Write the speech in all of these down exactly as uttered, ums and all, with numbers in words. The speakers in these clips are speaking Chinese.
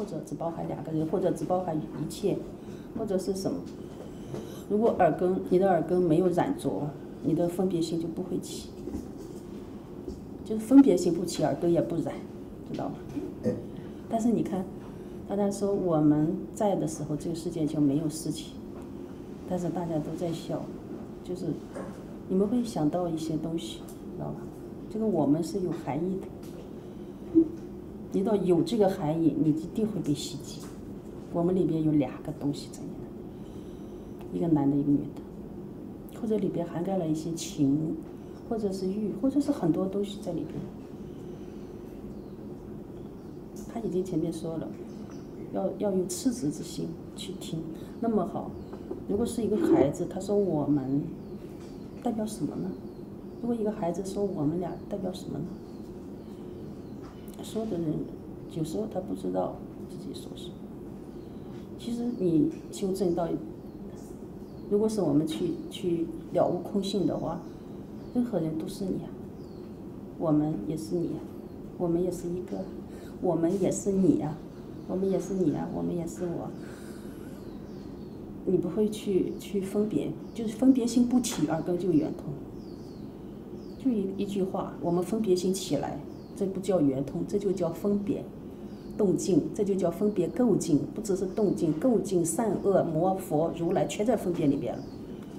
或者只包含两个人，或者只包含一切，或者是什么。如果耳根你的耳根没有染着，你的分别心就不会起，就是分别心不起，耳根也不染，知道吗？但是你看，大家说我们在的时候，这个世界就没有事情，但是大家都在笑，就是你们会想到一些东西，知道吧？这个我们是有含义的，一到有这个含义，你一定会被袭击。我们里边有两个东西在里面，一个男的，一个女的，或者里边涵盖了一些情，或者是欲，或者是很多东西在里边。他已经前面说了，要要用赤子之心去听。那么好，如果是一个孩子，他说我们代表什么呢？如果一个孩子说我们俩代表什么呢？说的人有时候他不知道自己说什么。其实你修正到，如果是我们去去了悟空性的话，任何人都是你啊，我们也是你啊，我们也是一个，我们也是你啊，我们也是你啊，我们也是我。你不会去去分别，就是分别心不起，耳根就圆通。就一一句话，我们分别心起来，这不叫圆通，这就叫分别动静，这就叫分别构境，不只是动静，构境、善恶、魔佛、如来全在分别里边了。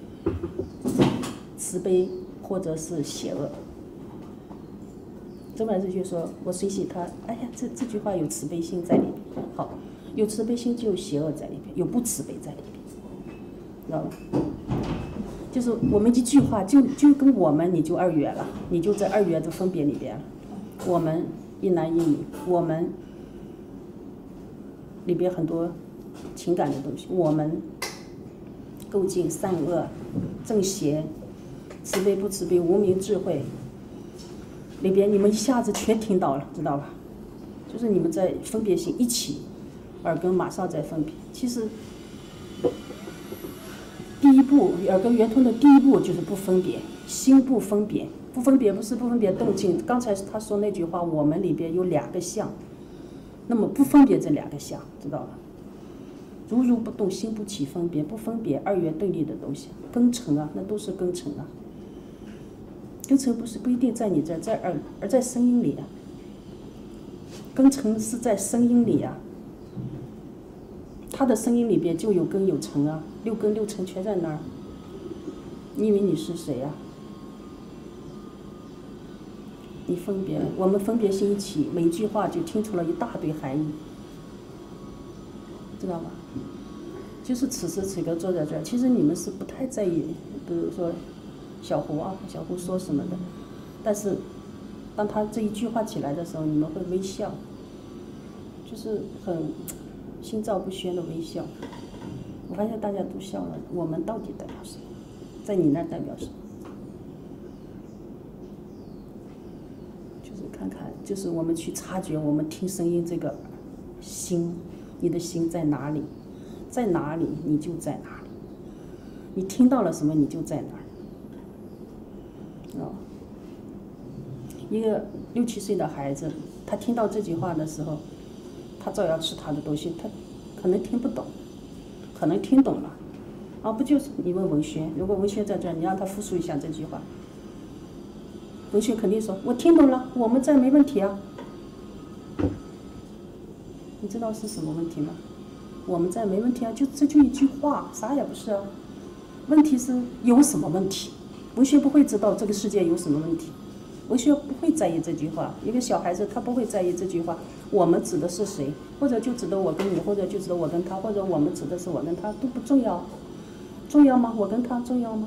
慈悲或者是邪恶。周老师就说，我随喜他，哎呀，这这句话有慈悲心在里边。好，有慈悲心就有邪恶在里边，有不慈悲在里边，知道吧？就是我们一句话就就跟我们你就二元了，你就在二元的分别里边了。我们一男一女，我们里边很多情感的东西，我们构境、善恶、正邪、慈悲不慈悲、无明智慧，里边你们一下子全听到了，知道吧？就是你们在分别心一起，耳根马上在分别。其实第一步，耳根圆通的第一步就是不分别，心不分别，不分别不是不分别动静。刚才他说那句话，我们里边有两个相，那么不分别这两个相，知道吧？如如不动，心不起分别，不分别二元对立的东西，根尘啊，那都是根尘啊。根尘不是不一定在你这儿，在耳，而在声音里啊。根尘是在声音里啊，他的声音里边就有根有尘啊，六根六尘全在那儿。你以为你是谁啊？你分别，我们分别心一起，每一句话就听出了一大堆含义，知道吗？就是此时此刻坐在这儿，其实你们是不太在意，比如说小胡啊，小胡说什么的，但是当他这一句话起来的时候，你们会微笑，就是很心照不宣的微笑。我发现大家都笑了，我们到底代表什么？在你那儿代表什么？就是看看，就是我们去察觉，我们听声音这个心，你的心在哪里？在哪里你就在哪里，你听到了什么你就在哪儿。哦，一个六七岁的孩子，他听到这句话的时候，他照样吃他的东西，他可能听不懂，可能听懂了，啊，不就是你问文轩，如果文轩在这儿，你让他复述一下这句话，文轩肯定说，我听懂了，我们在没问题啊。你知道是什么问题吗？我们在没问题啊，就这就一句话，啥也不是啊。问题是有什么问题？文学不会知道这个世界有什么问题，文学不会在意这句话。一个小孩子他不会在意这句话。我们指的是谁？或者就指的我跟你，或者就指的我跟他，或者我们指的是我跟他，都不重要。重要吗？我跟他重要吗？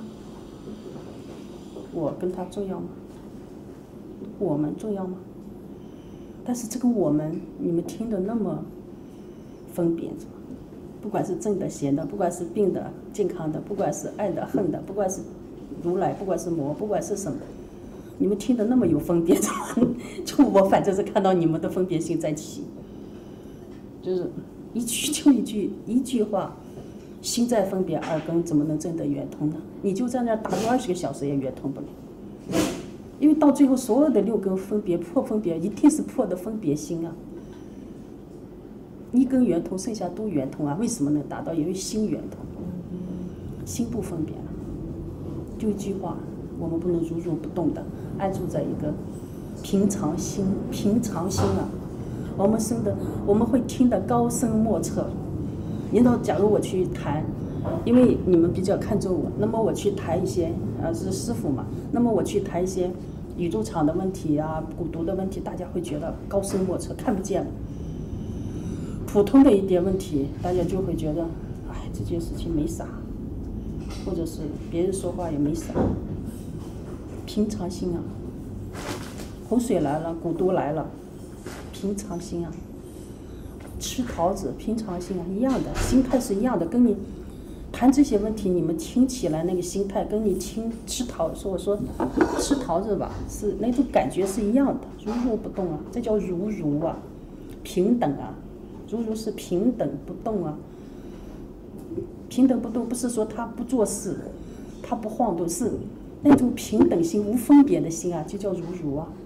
我跟他重要吗？我们重要吗？但是这个我们，你们听得那么分别着。不管是正的、邪的，不管是病的、健康的，不管是爱的、恨的，不管是如来，不管是魔，不管是什么，你们听得那么有分别，就我反正是看到你们的分别心在起，就是一句就一句，一句话，心在分别，耳根怎么能真的圆通呢？你就在那儿打坐二十个小时也圆通不了，因为到最后所有的六根分别破分别，一定是破的分别心啊。 一根圆通，剩下都圆通啊？为什么能达到？因为心圆通，心不分别了。就一句话，我们不能如如不动的安住在一个平常心，平常心啊。我们生的，我们会听得高深莫测。领导，假如我去谈，因为你们比较看重我，那么我去谈一些，呃，是师傅嘛，那么我去谈一些宇宙场的问题啊，蛊毒的问题，大家会觉得高深莫测，看不见。普通的一点问题，大家就会觉得，哎，这件事情没啥，或者是别人说话也没啥。平常心啊，洪水来了，蛊毒来了，平常心啊。吃桃子，平常心啊，一样的，心态是一样的，跟你谈这些问题，你们听起来那个心态，跟你听吃桃，说我说吃桃子吧，是那种感觉是一样的，如如不动啊，这叫如如啊，平等啊，如如是平等不动啊，平等不动不是说他不做事，他不晃动，是那种平等心、无分别的心啊，就叫如如啊。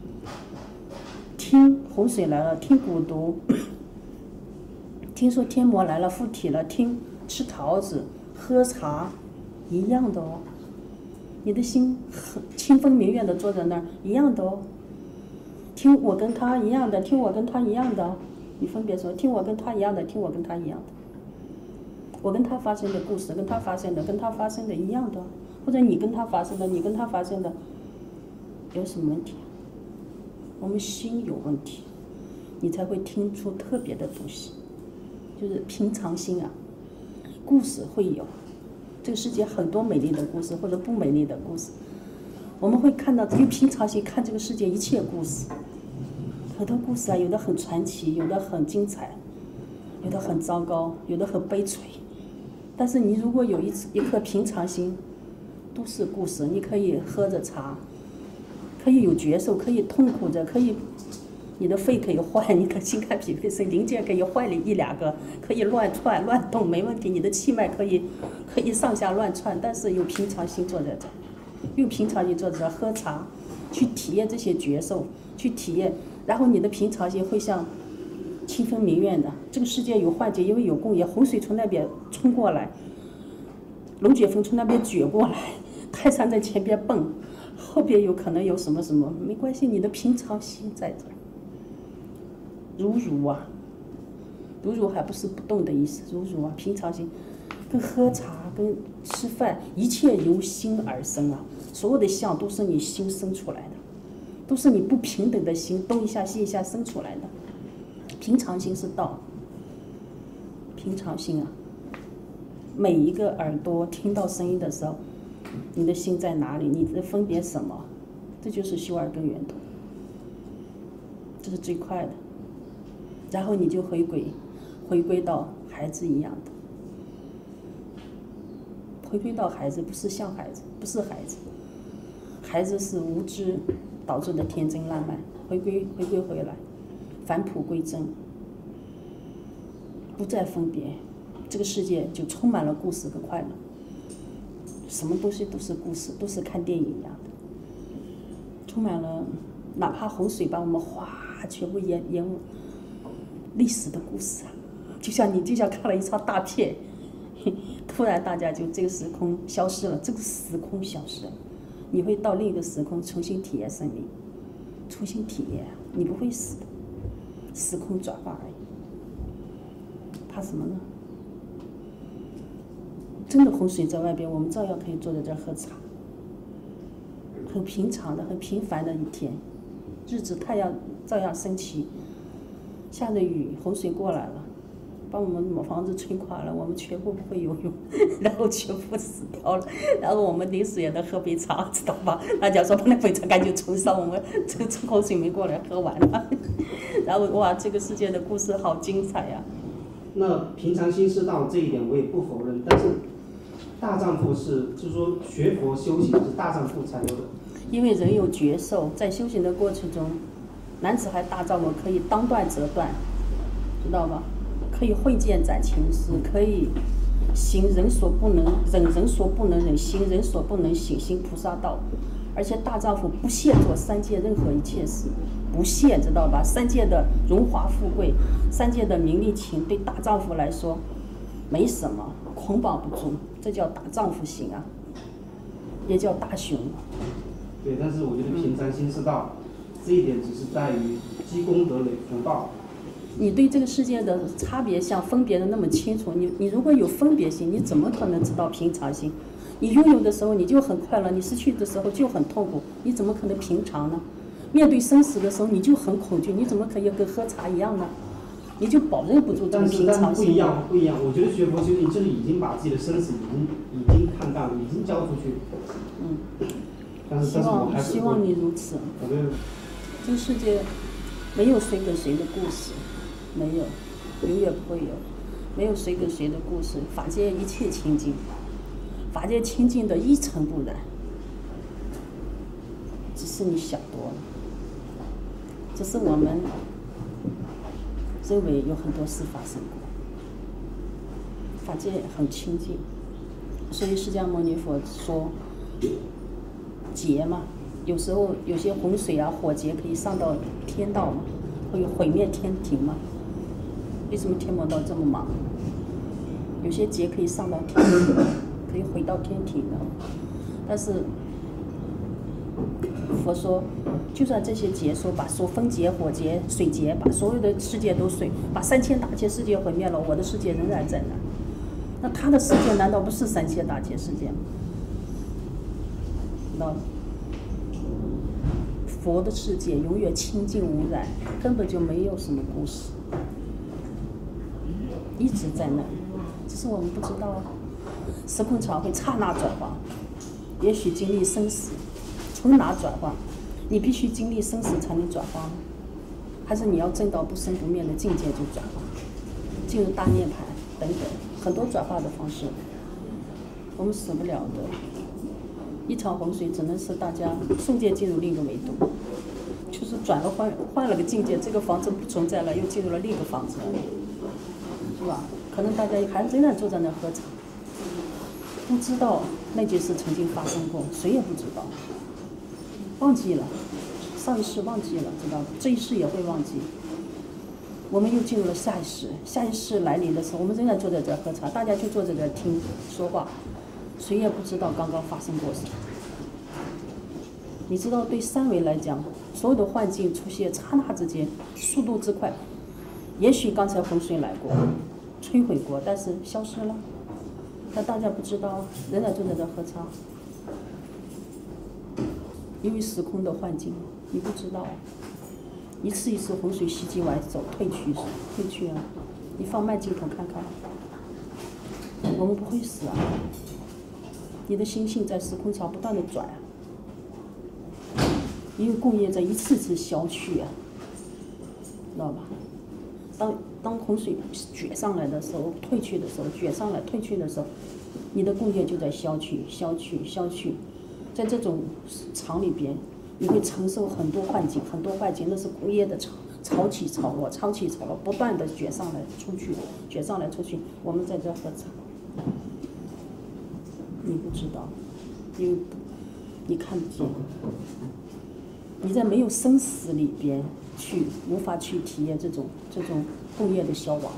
听洪水来了，听蛊毒。听说天魔来了，附体了，听吃桃子、喝茶，一样的哦。你的心清风明月的坐在那儿，一样的哦。听我跟他一样的，听我跟他一样的、哦，你分别说，听我跟他一样的，听我跟他一样的。我跟他发生的故事，跟他发生的，跟他发生的一样的，或者你跟他发生的，你跟他发生的，有什么问题？我们心有问题，你才会听出特别的东西。就是平常心啊，故事会有，这个世界很多美丽的故事或者不美丽的故事，我们会看到用平常心看这个世界一切故事，很多故事啊，有的很传奇，有的很精彩，有的很糟糕，有的很悲催，但是你如果有一一颗平常心，都是故事，你可以喝着茶，可以有觉受，可以痛苦着，可以。你的肺可以坏，你的心肝脾肺肾零件可以坏了一两个，可以乱窜乱动没问题。你的气脉可以可以上下乱窜，但是有平常心坐在这，用平常心坐在这喝茶，去体验这些觉受，去体验，然后你的平常心会像清风明月的。这个世界有幻觉，因为有共业，洪水从那边冲过来，龙卷风从那边卷过来，泰山在前边蹦，后边有可能有什么什么，没关系，你的平常心在这。如如啊，如如还不是不动的意思，如如啊，平常心，跟喝茶、跟吃饭，一切由心而生啊，所有的相都是你心生出来的，都是你不平等的心东一下西一下生出来的。平常心是道，平常心啊，每一个耳朵听到声音的时候，你的心在哪里？你在分别什么？这就是修二根圆通，这是最快的。然后你就回归，回归到孩子一样的，回归到孩子，不是像孩子，不是孩子，孩子是无知导致的天真烂漫，回归回归回来，返璞归真，不再分别，这个世界就充满了故事和快乐，什么东西都是故事，都是看电影一样的，充满了，哪怕洪水把我们哗全部淹淹没。历史的故事啊，就像你就像看了一场大片，突然大家就这个时空消失了，这个时空消失了，你会到另一个时空重新体验生命，重新体验，你不会死的，时空转换而已，怕什么呢？真的洪水在外边，我们照样可以坐在这儿喝茶，很平常的、很平凡的一天，日子太阳照样升起。下着雨，洪水过来了，把我们房子吹垮了，我们全部不会游泳，然后全部死掉了，然后我们临时也能喝杯茶，知道吧？大家说把那杯茶赶紧冲上，我们这个洪水没过来，喝完了，然后哇，这个世界的故事好精彩呀、啊！ 那平常心是道这一点我也不否认，但是大丈夫是，就是说学佛修行是大丈夫才有的。 因为人有觉受，在修行的过程中。男子汉大丈夫可以当断则断，知道吧？可以会见斩情丝，可以行人所不能忍，人所不能忍，行人所不能行，行菩萨道。而且大丈夫不屑做三界任何一切事， 不屑，知道吧？三界的荣华富贵，三界的名利情，对大丈夫来说没什么，捆绑不住，这叫大丈夫型啊，也叫大雄。 对，但是我觉得平常心是道，这一点只是在于积功德累福报。 你对这个世界的差别相分别的那么清楚，你你如果有分别心，你怎么可能知道平常心？你拥有的时候你就很快乐，你失去的时候就很痛苦，你怎么可能平常呢？面对生死的时候你就很恐惧，你怎么可以跟喝茶一样呢？你就保证不住这种平常心。 但是不一样，不一样。我觉得学佛修行就是已经把自己的生死已经已经看淡了，已经交出去。 嗯。 但是希望希望你如此。 我觉得这个世界没有谁跟谁的故事，没有，永远不会有，没有谁跟谁的故事。法界一切清净，法界清净的一尘不染，只是你想多了。只是我们周围有很多事发生过，法界很清净，所以释迦牟尼佛说劫嘛，有时候有些洪水啊、火劫可以上到天道嘛，会毁灭天庭嘛。为什么天魔道这么忙？有些劫可以上到天庭，可以毁到天庭的。但是佛说，就算这些劫说把说风劫、火劫、水劫，把所有的世界都水，把三千大千世界毁灭了，我的世界仍然在那。那他的世界难道不是三千大千世界吗？那佛的世界永远清净无染，根本就没有什么故事，一直在那，只是我们不知道啊。时空场会刹那转化，也许经历生死，从哪转化？你必须经历生死才能转化吗？还是你要证到不生不灭的境界就转化，进入大涅槃等等，很多转化的方式，我们死不了的。一场洪水只能是大家瞬间进入另一个维度，就是转了换换了个境界，这个房子不存在了，又进入了另一个房子，是吧？可能大家还仍然坐在那喝茶，不知道那件事曾经发生过，谁也不知道，忘记了，上一世忘记了，知道吧？这一世也会忘记。我们又进入了下一世，下一世来临的时候，我们仍然坐在这喝茶，大家就坐在这听说话。谁也不知道刚刚发生过什么。你知道，对三维来讲，所有的幻境出现刹那之间，速度之快，也许刚才洪水来过，摧毁过，但是消失了，但大家不知道，仍然坐在这喝茶。因为时空的幻境，你不知道，一次一次洪水袭击完走，退去，退去了，你放慢镜头看看，我们不会死啊。你的心性在时空场不断的转啊，因为共业在一次次消去啊，知道吧？当当洪水卷上来的时候，退去的时候，卷上来退去的时候，你的共业就在消去、消去、消去，在这种场里边，你会承受很多幻境，很多幻境，那是共业的潮潮起潮落，潮起潮落，不断的卷上来出去，卷上来出去，我们在这喝茶。你不知道，因为你看不见，你在没有生死里边去无法去体验这种这种共业的消亡，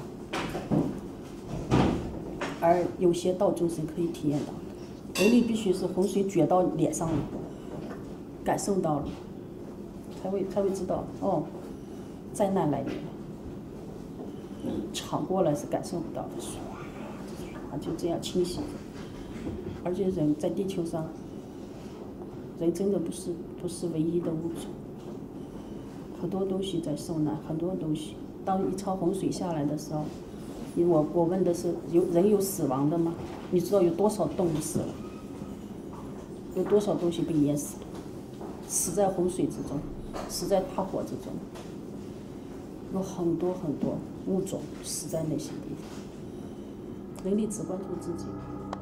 而有些道众生可以体验到的，人力必须是洪水卷到脸上了，感受到了，才会才会知道哦，灾难来临了，闯过来是感受不到的，唰，就这样清洗。而且人在地球上，人真的不是不是唯一的物种，很多东西在受难，很多东西。当一场洪水下来的时候，你我我问的是有人有死亡的吗？你知道有多少动物死了？有多少东西被淹死了？死在洪水之中，死在大火之中，有很多很多物种死在那些地方。人类只关注自己。